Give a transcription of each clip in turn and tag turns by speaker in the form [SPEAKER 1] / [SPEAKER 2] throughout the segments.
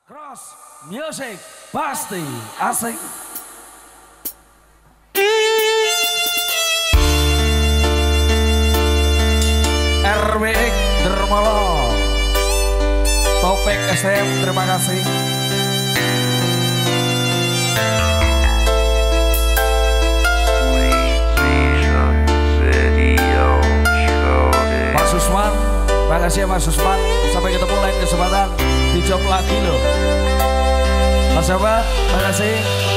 [SPEAKER 1] Cross Music pasti asik. RWX Dermolo Topik SM, terima kasih. Mas Susman, terima kasih ya Mas Susman. Sampai ketemu lain kesempatan di job lagi loh. Mas Abah, terima kasih.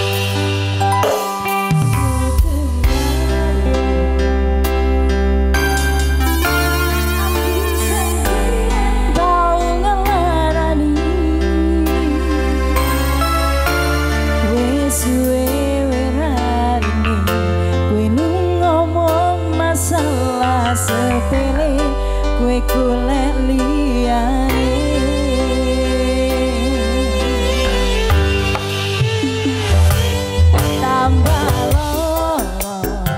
[SPEAKER 2] Sepele kue golek liyane tambah loro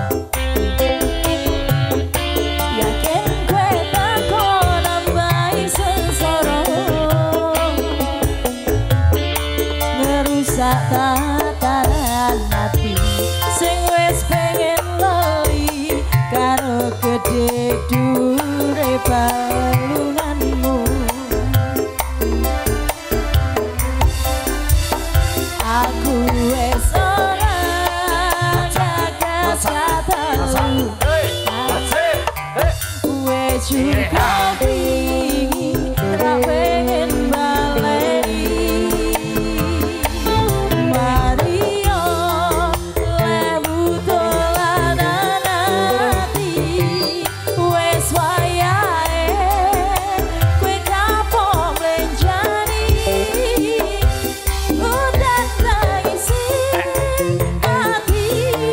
[SPEAKER 2] yakin kue takon nambahi sengsara ngerusak tatanan hati sing wis pengen lali karo gede dure balunganmu. Aku wis ora jaga satu wis cukup ra pengen baleni Mario lewu dolanan ati wis wayahe kowe kapok mlenjani udan tangisi ati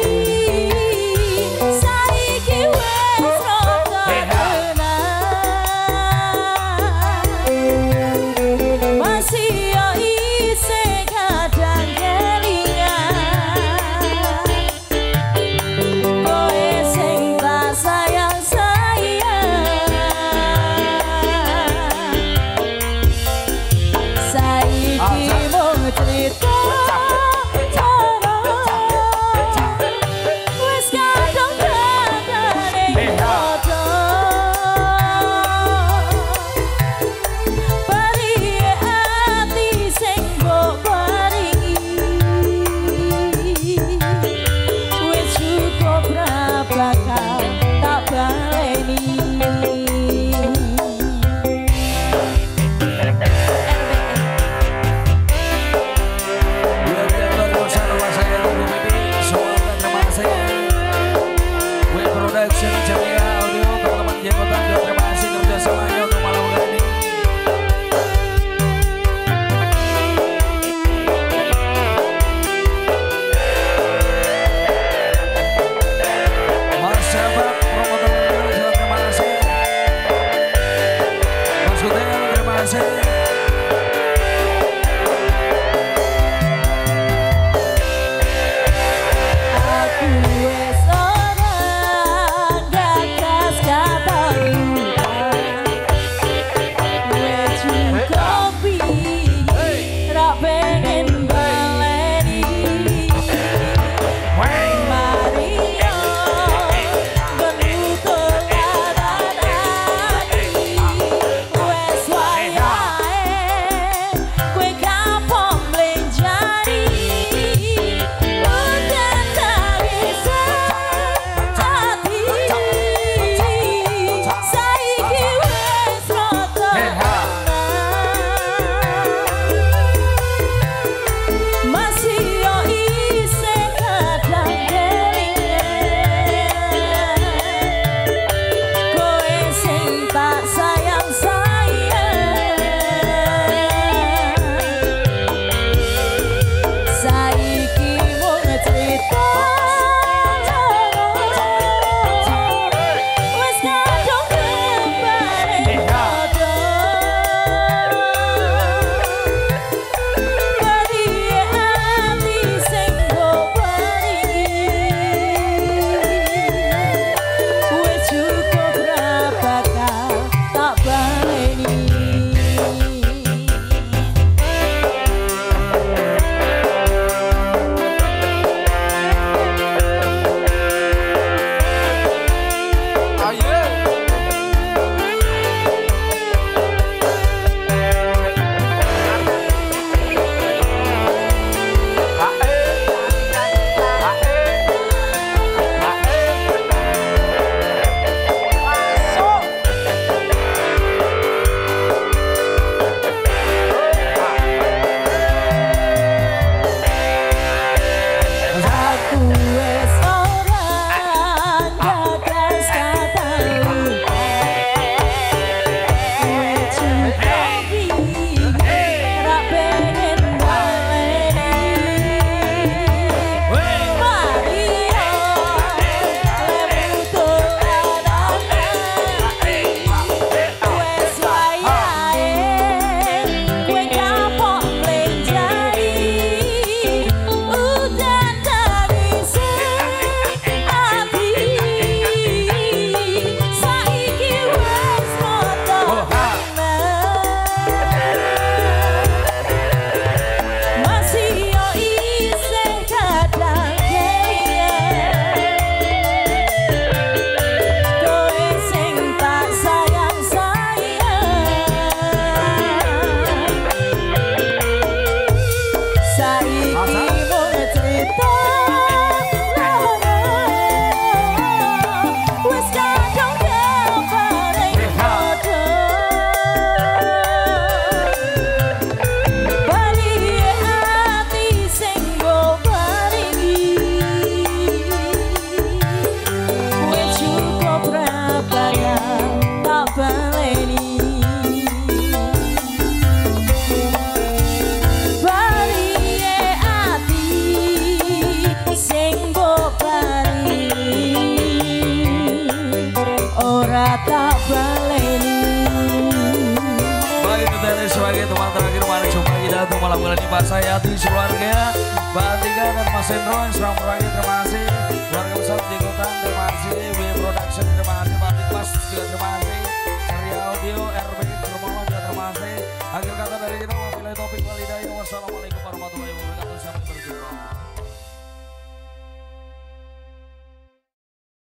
[SPEAKER 2] saiki wis rada masih yo isih kadang kelingan kowe sing tak sayang saiki mau cerita wis kadung dadane nyoto bari ati sing mbok paringi wis cukup ra bakal tak baleni. ora tak baleni.
[SPEAKER 1] Baik, dari sebagai teman terakhir mari coba kita untuk malam kali ini Pak Sayati keluarga Mbak Atika dan Mas Hendro yang serang meraih, terima kasih keluarga besar di Kota, terima kasih W Production, terima kasih Pak Mas juga terima kasih Ceria Audio, RB Termono juga terima kasih. Akhir kata dari kita wabillahi taufiq wal hidayah, wassalamualaikum warahmatullahi wabarakatuh, sampai berjumpa.